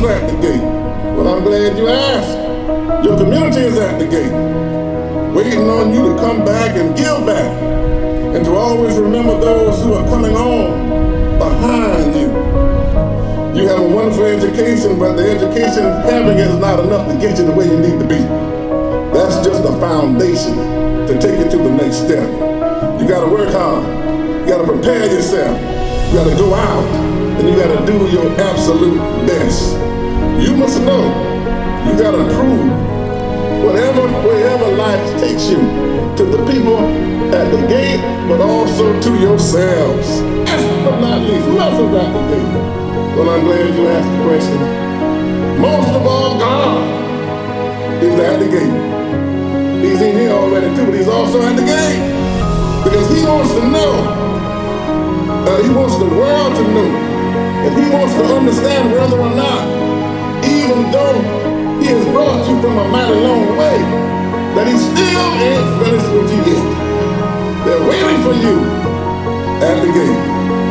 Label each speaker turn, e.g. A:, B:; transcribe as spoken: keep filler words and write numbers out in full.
A: is at the gate. Well, I'm glad you asked. Your community is at the gate, waiting on you to come back and give back, and to always remember those who are coming on behind you. You have a wonderful education, but the education having it is not enough to get you the way you need to be. That's just a foundation to take you to the next step. You gotta work hard. You gotta prepare yourself. You gotta go out, and you gotta do your absolute best. You must know, you gotta prove, whatever, wherever life takes you, to the people at the gate, but also to yourselves. Last but not least, who else is at the gate? Well, I'm glad you asked the question. Most of all, God is at the gate. He's in here already too, but he's also at the gate. Because he wants to know, uh, he wants the world to know, and he wants to understand whether or not, even though he has brought you from a mighty long way, that he still ain't finished with you yet. They're waiting for you at the gate.